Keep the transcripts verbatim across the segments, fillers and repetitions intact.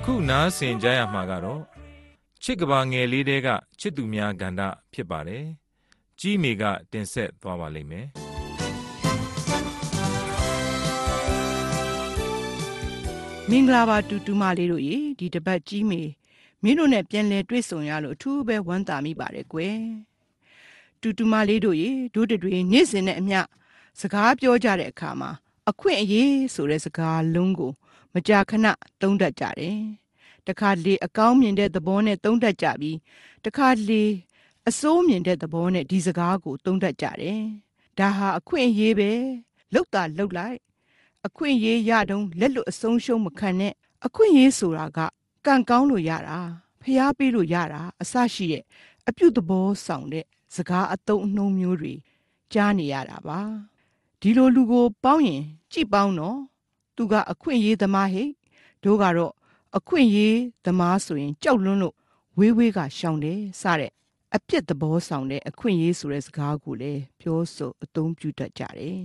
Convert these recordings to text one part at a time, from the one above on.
ခုနားဆင်ကြရမှာကတော့ချစ်ကဘာငယ်လေးတဲကချစ်သူများကဏ္ဍဖြစ်ပါတယ်။ကြီးမေကတင်ဆက်သွားပါလိမ့်မယ်။မင်္ဂလာပါတူတူမလေးတို့ရေဒီတပတ်ကြီးမေမင်းတို့နဲ့ပြန်လဲတွေ့ဆုံရလို့အထူးပဲဝမ်းသာမိပါတယ်ကွယ်။တူတူမလေးတို့ရေတို့တွေနေ့စဉ်နဲ့အမျှစကားပြောကြတဲ့အခါမှာအခွင့်အရေးဆိုတဲ့စကားလုံးကိုမကြာခဏသုံးတတ်ကြတယ်။တခါလေအကောင်းမြင်တဲ့သဘောနဲ့သုံးတတ်ကြပြီးတခါလေအဆိုးမြင်တဲ့သဘောနဲ့ဒီစကားကိုသုံးတတ်ကြတယ်။ဒါဟာအခွင့်အရေးပဲလောက်တာလောက်လိုက်အခွင့်အရေးရတော့လက်လွတ်အဆုံးရှုံးမခံနဲ့အခွင့်အရေးဆိုတာကကံကောင်းလို့ရတာဖျားပေးလို့ရတာအစရှိတဲ့အပြုသဘောဆောင်တဲ့စကားအသုံးအနှုန်းမျိုးတွေကြားနေရတာပါဒီလိုလူကိုပေါင်းရင်ကြည်ပေါင်းတော့သူကအခွင့်အရေးသမားဟိတို့ကတော့အခွင့်အရေးသမားဆိုရင်ကြောက်လွန်းလို့ဝေးဝေးကရှောင်တယ်စတဲ့အပြစ်သဘောဆောင်တဲ့အခွင့်အရေးဆိုတဲ့စကားကိုလည်းပြောဆိုအသုံးပြုတတ်ကြတယ်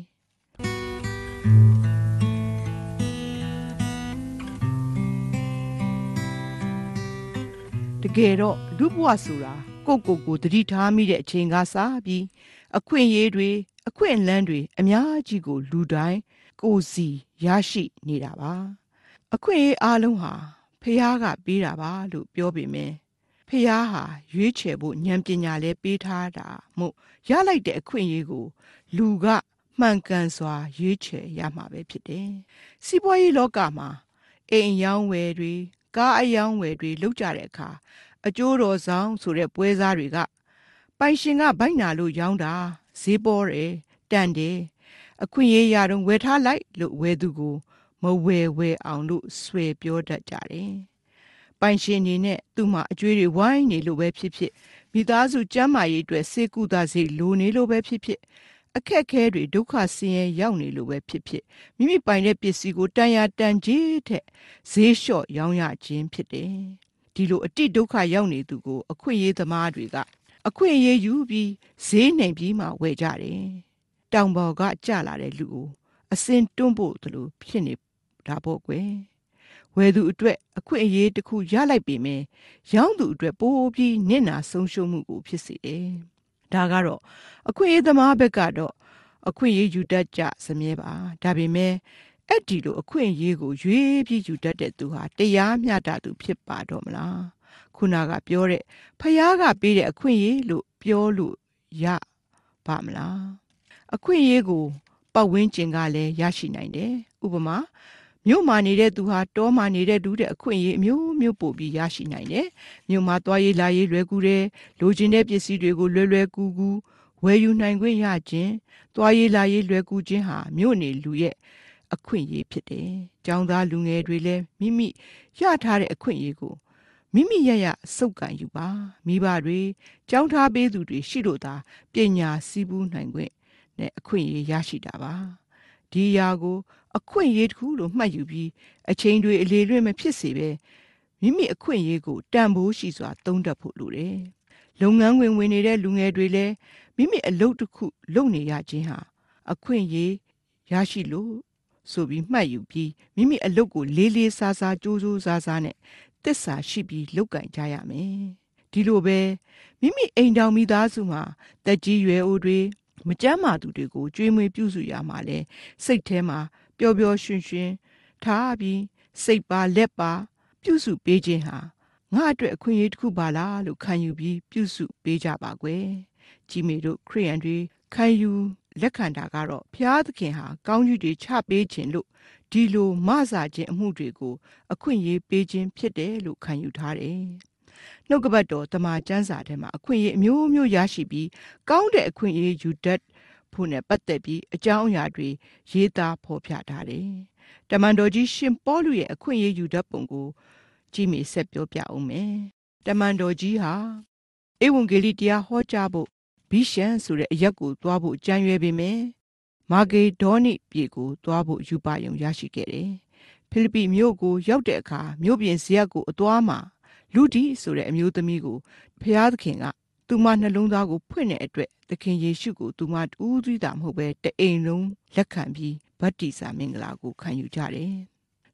တကယ်တော့လူဘဝဆိုတာကိုကိုကိုတတိထားမိတဲ့အချိန်ကစပြီးအခွင့်အရေးတွေအခွင့်အလမ်းတွေအများကြီးကိုလူတိုင်းကိုစီရရှိနေတာပါအခွင့်အရေးအလုံးဟာဖះကပေးတာပါလို့ပြောပေမယ်ဖះဟာရွေးချယ်ဖို့ဉာဏ်ပညာလည်းပေးထားတာမို့ရလိုက်တဲ့အခွင့်အရေးကိုလူကမှန်ကန်စွာရွေးချယ်ရမှာပဲဖြစ်တယ်စီးပွားရေးလောကမှာအိမ်ရောင်းဝယ်တွေကားအယောင်းဝယ်တွေလုပ်ကြတဲ့အခါအကျိုးတော်ဆောင်ဆိုတဲ့ပွဲစားတွေကပိုင်ရှင်ကဘိုက်နာလို့ရောင်းတာဈေးပေါ်တယ်တန်တယ်အခွင့်အရေးရတော့ဝယ်ထားလိုက်လို့ဝယ်သူကိုမဝယ်ဝယ်အောင်လို့ဆွဲပြောတတ်ကြတယ်ပိုင်ရှင်အနေနဲ့သူ့မှာအကျွေးတွေဝိုင်းနေလို့ပဲဖြစ်ဖြစ်မိသားစုကျန်းမာရေးအတွက်စေကူတာစိတ်လိုနေလို့ပဲဖြစ်ဖြစ်အခက်ခဲတွေဒုက္ခဆင်းရဲရောက်နေလို့ပဲဖြစ်ဖြစ်မိမိပိုင်တဲ့ပစ္စည်းကိုတန်ရာတန်ကြီးတဲ့ဈေးလျှော့ရောင်းရခြင်းဖြစ်တယ်ဒီလိုအတိဒုက္ခရောက်နေသူကိုအခွင့်အရေးသမားတွေကအခွင့်အရေးယူပြီးဈေးနှိမ်ပြီးမှဝယ်ကြတယ်တောင်ပေါ်ကကျလာတဲ့လူကိုအစင်တွန်းဖို့တလို့ဖြစ်နေတာပေါ့ကွယ်ဝယ်သူအတွက်အခွင့်အရေးတစ်ခုရလိုက်ပေမယ့်ရောင်းသူအတွက်ပိုးပြီးနစ်နာဆုံးရှုံးမှုကိုဖြစ်စေတယ်ဒါကတော့အခွင့်အရေးသမားဘက်ကတော့အခွင့်အရေးယူတတ်ကြစမြဲပါဒါပေမဲ့အဲ့ဒီလိုအခွင့်အရေးကိုရွေးပြီးယူတတ်တဲ့သူဟာတရားမျှတသူဖြစ်ပါတော့မလားခုနကပြောတဲ့ဖယားကပေးတဲ့အခွင့်အရေးလို့ပြောလို့ရပါမလားအခွင့်အရေးကိုပတ်ဝန်းကျင်ကလည်းရရှိနိုင်တယ်ဥပမာမြို့မှာနေတဲ့သူဟာတောမှာနေတဲ့လူတဲ့အခွင့်အရေးအမျိုးမျိုးပို့ပြီးရရှိနိုင်တယ်မြို့မှာသွားရေးလာရေးလွယ်ကူတယ်လိုချင်တဲ့ပစ္စည်းတွေကိုလွယ်လွယ်ကူကူဝယ်ယူနိုင်ခွင့်ရခြင်းသွားရေးလာရေးလွယ်ကူခြင်းဟာမြို့နေလူရဲ့အခွင့်အရေးဖြစ်တယ်။ကျောင်းသားလူငယ်တွေလည်းမိမိရထားတဲ့အခွင့်အရေးကိုမိမိရရစုပ်ကန်ယူပါမိဘတွေကျောင်းထားပေးသူတွေရှိလို့သာပညာစည်းပူးနိုင်ခွင့်နဲ့အခွင့်အရေးရရှိတာပါဒီအရာကိုအခွင့်အရေးတစ်ခုလို့မှတ်ယူပြီးအချိန်တွေအလေလွင့်မဖြစ်စေပဲမိမိအခွင့်အရေးကိုတန်ဖိုးရှိစွာသုံးတတ်ဖို့လိုတယ်လုပ်ငန်းဝင်ဝင်နေတဲ့လူငယ်တွေလည်းမိမိအလုပ်တစ်ခုလုပ်နေရခြင်းဟာအခွင့်အရေးရရှိလို့ဆိုပြီးမှတ်ယူပြီးမိမိအလုပ်ကိုလေးလေးစားစားကြိုးကြိုးစားစားနဲ့သစ္စာရှိပြီးလုပ်ကင်ကြရမယ်ဒီလိုပဲမိမိအိမ်တော်မိသားစုမှာတက်ကြီးရွယ်အိုတွေမကြမ်းမာသူတွေကိုကြွေးမွေးပြုစုရမှာလဲစိတ်ထဲမှာပျော်ပျော်ရွှင်ရွှင်ထားပြီးစိတ်ပါလက်ပါပြုစုပေးခြင်းဟာငါအတွက်အခွင့်အရေးတစ်ခုပါလားလို့ခံယူပြီးပြုစုပေးကြပါကွယ်ကြီးမေတို့ခရိယန်တွေခံယူလက်ခံတာကတော့ဘုရားသခင်ဟာကောင်းကြီးတွေချပေးခြင်းလို့ဒီလိုမဆာခြင်းအမှုတွေကိုအခွင့်အရေးပေးခြင်းဖြစ်တယ်လို့ခံယူထားတယ်နှုတ်ကပတ်တော်တမန်ကျမ်းစာထဲမှာအခွင့်အရေးအမျိုးမျိုးရရှိပြီးကောင်းတဲ့အခွင့်အရေးယူတတ်ဖို့နဲ့ပတ်သက်ပြီးအကြောင်းအရာတွေရေးသားဖော်ပြထားတယ်။တမန်တော်ကြီးရှင်ပေါလုရဲ့အခွင့်အရေးယူတတ်ပုံကိုကြည့်မိဆက်ပြောပြအောင်မယ်။တမန်တော်ကြီးဟာဧဝံဂေလိတရားဟောကြားဖို့ဘိရှန်ဆိုတဲ့အရက်ကိုသွားဖို့ကြံရွယ်ပေမယ့်မာဂေဒေါနိပြည်ကိုသွားဖို့ယူပါယုံရရှိခဲ့တယ်။ဖိလိပ္ပိမြို့ကိုရောက်တဲ့အခါမြို့ပြင်ဇရပ်ကိုအသွားမှာလူဒီဆိုတဲ့အမျိုးသမီးကိုဖျားသခင်ကသူမနှလုံးသားကိုဖွင့်တဲ့အတွက်သခင်ယေရှုကိုသူမတူးသီးတာမဟုတ်ပဲတအိမ်လုံးလက်ခံပြီးဗတ္တိဇာမင်္ဂလာကိုခံယူကြတယ်။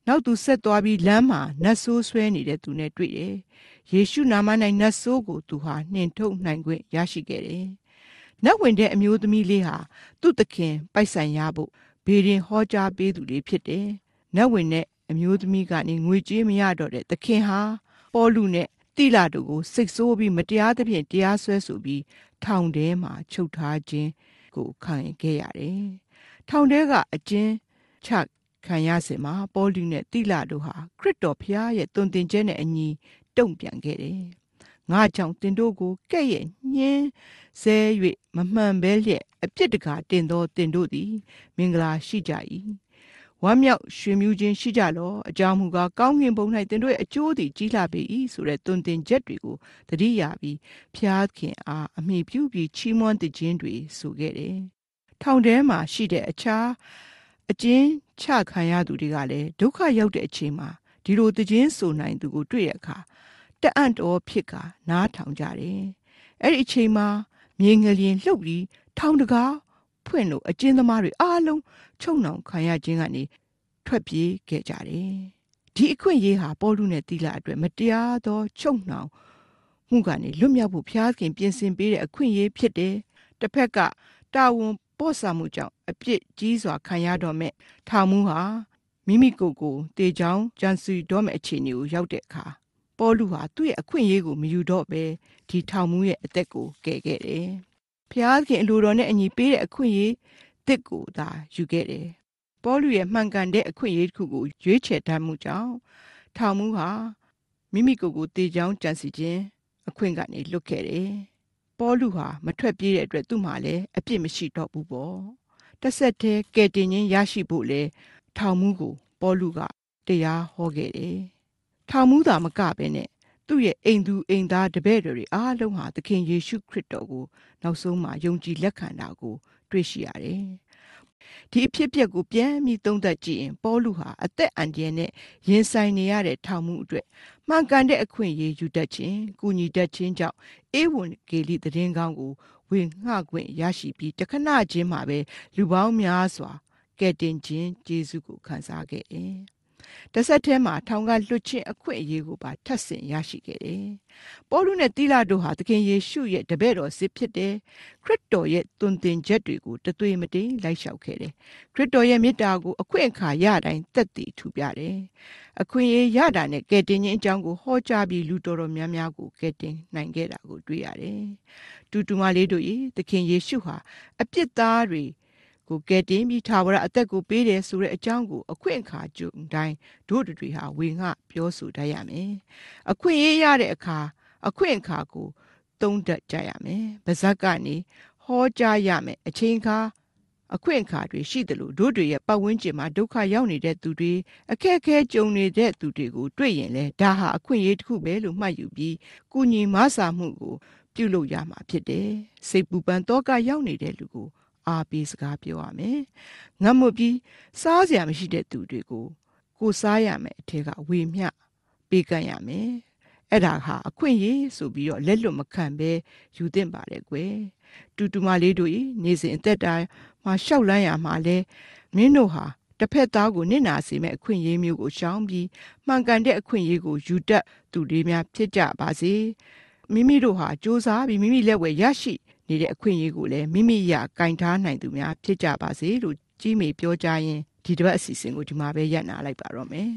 နောက်သူဆက်သွားပြီးလမ်းမှာနတ်ဆိုးဆွဲနေတဲ့သူနဲ့တွေ့တယ်။ယေရှုနာမ၌နတ်ဆိုးကိုသူဟာနှင်ထုတ်နိုင်ခွင့်ရရှိခဲ့တယ်။နတ်ဝင်တဲ့အမျိုးသမီးလေးဟာသူ့သခင်ပိုက်ဆိုင်ရဖို့ဘေးရင်ဟောကြားပေးသူလေးဖြစ်တယ်။နတ်ဝင်တဲ့အမျိုးသမီးကနေငွေကြေးမရတော့တဲ့သခင်ဟာပေါလုနဲ့တိလတို့ကိုစိတ်ဆိုးပြီးမတရားသဖြင့်တရားစွဲဆိုပြီးထောင်ထဲမှာချုပ်ထားခြင်းကိုခံခဲ့ရတယ်။ထောင်ထဲကအကျဉ်းချခံရစဉ်မှာပေါလုနဲ့တိလတို့ဟာခရစ်တော်ဖျားရဲ့သွန်သင်ချက်နဲ့အညီတုံ့ပြန်ခဲ့တယ်။ငါကြောင့်တင်တို့ကိုကဲ့ရဲ့ညှင်းဆဲ၍မမှန်ပဲလျက်အပြစ်တကာတင်သောတင်တို့သည်မင်္ဂလာရှိကြ၏။ဝမ်းမြောက်ရွှင်မြူးခြင်းရှိကြလောအကြောင်းမူကားကောင်းကင်ဘုံ၌တင်တို့ရဲ့အကျိုးသည်ကြီးလာပေ၏ဆိုတဲ့သွန်သင်ချက်တွေကိုသတိရပြီးဖျားခင်အားအမိပြုပြီးချီးမွမ်းတခြင်းတွေဆိုခဲ့တယ်။ထောင်ထဲမှာရှိတဲ့အခြားအကျဉ်းချခံရသူတွေကလည်းဒုက္ခရောက်တဲ့အချိန်မှာဒီလိုတခြင်းဆိုနိုင်သူကိုတွေ့တဲ့အခါတအံ့တော်ဖြစ်ကနားထောင်ကြတယ်။အဲ့ဒီအချိန်မှာမြေငလျင်လှုပ်ပြီးထောင်တကားဖွင့်လို့အကျဉ်းသမားတွေအားလုံးချုံနှောင်ခံရခြင်းကနေထွက်ပြေးခဲ့ကြတယ်။ဒီအခွင့်အရေးဟာပေါလုနဲ့တိလအတွက်မတရားသောချုံနှောင်မှုကနေလွတ်မြောက်ဖို့ဖျားခင်ပြင်ဆင်ပေးတဲ့အခွင့်အရေးဖြစ်တယ်။တစ်ဖက်ကတာဝန်ပေါ်ဆာမှုကြောင့်အပြစ်ကြီးစွာခံရတော့မဲ့ထောင်မှုဟာမိမိကိုယ်ကိုတေချောင်းကြံစီတော့မဲ့အခြေအနေကိုရောက်တဲ့အခါပေါလုဟာသူ့ရဲ့အခွင့်အရေးကိုမယူတော့ပဲဒီထောင်မှုရဲ့အသက်ကိုကယ်ခဲ့တယ်။ဖျားခင်အလိုတော်နဲ့အညီပေးတဲ့အခွင့်အရေးတစ်ကိုသာယူခဲ့တယ်။ပေါလုရဲ့မှန်ကန်တဲ့အခွင့်အရေးတစ်ခုကိုရွေးချယ်တတ်မှုကြောင့်ထောင်မှုဟာမိမိကိုယ်ကိုတေချောင်းကြံစီခြင်းအခွင့်ကနေလွတ်ခဲ့တယ်။ပေါလုဟာမထွက်ပြေးတဲ့အတွက်သူ့မှာလည်းအပြစ်မရှိတော့ဘူးပေါ့။တစ်ဆက်တည်းကယ်တင်ခြင်းရရှိဖို့လေထောင်မှုကိုပေါလုကတရားဟောခဲ့တယ်။ထောင်မှုသာမကပဲနဲ့သူ့ရဲ့အိမ်သူအိမ်သားတပည့်တွေအားလုံးဟာသခင်ယေရှုခရစ်တော်ကိုနောက်ဆုံးမှာယုံကြည်လက်ခံတာကိုတွေ့ရှိရတယ်။ဒီအဖြစ်အပျက်ကိုပြန်ပြီးသုံးသပ်ကြည့်ရင်ပေါလုဟာအသက်အန္တရာယ်နဲ့ရင်ဆိုင်နေရတဲ့ထောင်မှုအတွက်မှန်ကန်တဲ့အခွင့်အရေးယူတတ်ခြင်း၊ကူညီတတ်ခြင်းကြောင့်ဧဝံဂေလိသတင်းကောင်းကိုဝင်ငှခွင့်ရရှိပြီးတခဏချင်းမှာပဲလူပေါင်းများစွာကယ်တင်ခြင်းကျေးဇူးကိုခံစားခဲ့တယ်။တစ်ဆက်တည်းမှာထောင်ကလွတ်ခြင်းအခွင့်အရေးကိုပါထပ်ဆင့်ရရှိခဲ့တယ်။ပေါလုနဲ့တိလတို့ဟာသခင်ယေရှုရဲ့တပည့်တော်စစ်ဖြစ်တယ်။ခရစ်တော်ရဲ့သွန်သင်ချက်တွေကိုတသွေးမတိမ်လိုက်လျှောက်ခဲ့တယ်။ခရစ်တော်ရဲ့မေတ္တာကိုအခွင့်အခါရတိုင်းသက်သေထူပြတယ်။အခွင့်အရေးရတာနဲ့ကယ်တင်ခြင်းအကြောင်းကိုဟောကြားပြီးလူတော်တော်များများကိုကယ်တင်နိုင်ခဲ့တာကိုတွေ့ရတယ်။တူတူမလေးတို့၏သခင်ယေရှုဟာအပြစ်သားတွေကိုကယ်တင်ပြီးထာဝရအသက်ကိုပေးတယ်ဆိုတဲ့အကြောင်းကိုအခွင့်အခါကြုံတိုင်းတို့တွေဟာဝေငှပြောဆိုတတ်ရမယ်။အခွင့်အရေးရတဲ့အခါအခွင့်အခါကိုသုံးတတ်ကြရမယ်။ဗဇက်ကနေဟောကြားရမယ်အချိန်အခါအခွင့်အခါတွေရှိတယ်လို့တို့တွေရဲ့ပတ်ဝန်းကျင်မှာဒုက္ခရောက်နေတဲ့သူတွေအခက်အခဲကြုံနေတဲ့သူတွေကိုတွေ့ရင်လေဒါဟာအခွင့်အရေးတစ်ခုပဲလို့မှတ်ယူပြီးကုညီမဆာမှုကိုပြုလုပ်ရမှာဖြစ်တယ်။စိတ်ပူပန်တောကရောက်နေတဲ့လူကိုအားပေးစကားပြောရမယ်။ငတ်မွတ်ပြီးစားစရာမရှိတဲ့သူတွေကိုကိုစားရမယ်အထက်ကဝေမျှပေးကမ်းရမယ်။အဲ့ဒါဟာအခွင့်အရေးဆိုပြီးတော့လက်လွတ်မခံဘဲယူသင့်ပါတယ်ကွယ်။တူတူမလေးတို့ဤနေစဉ်အသက်တာမှာရှောက်လန်းရမှာလဲမင်းတို့ဟာတစ်ဖက်သားကိုနစ်နာစေမဲ့အခွင့်အရေးမျိုးကိုရှောင်ပြီးမှန်ကန်တဲ့အခွင့်အရေးကိုယူတတ်သူတွေများဖြစ်ကြပါစေ။မိမိတို့ဟာစ조사ပြီးမိမိလက်ဝယ်ရရှိနေတဲ့အခွင့်အရေးကိုလည်းမိမိရကင်ထားနိုင်သူများဖြစ်ကြပါစေလို့ကြီးမေပြောကြရင်ဒီတစ်ပတ်အစီအစဉ်ကိုဒီမှာပဲရပ်နာလိုက်ပါတော့မယ်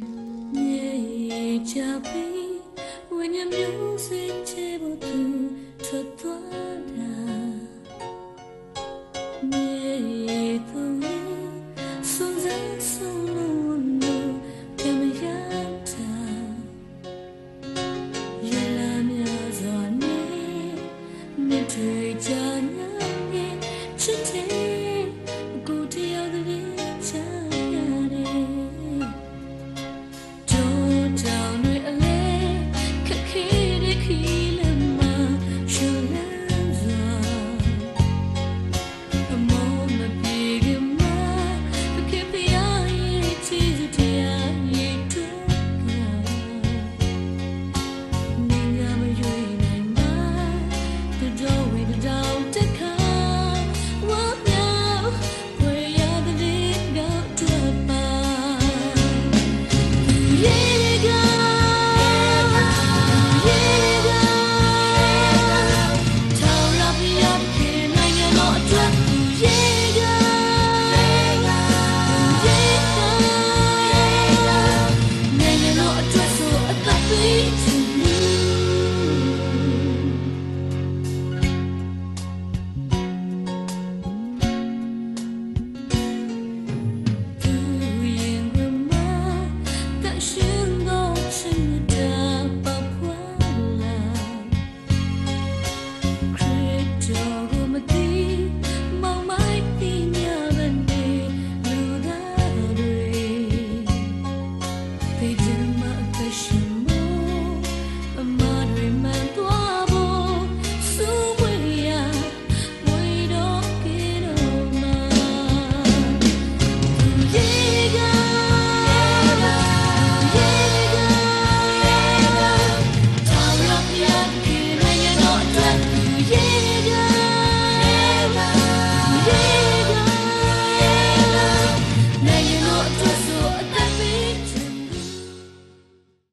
What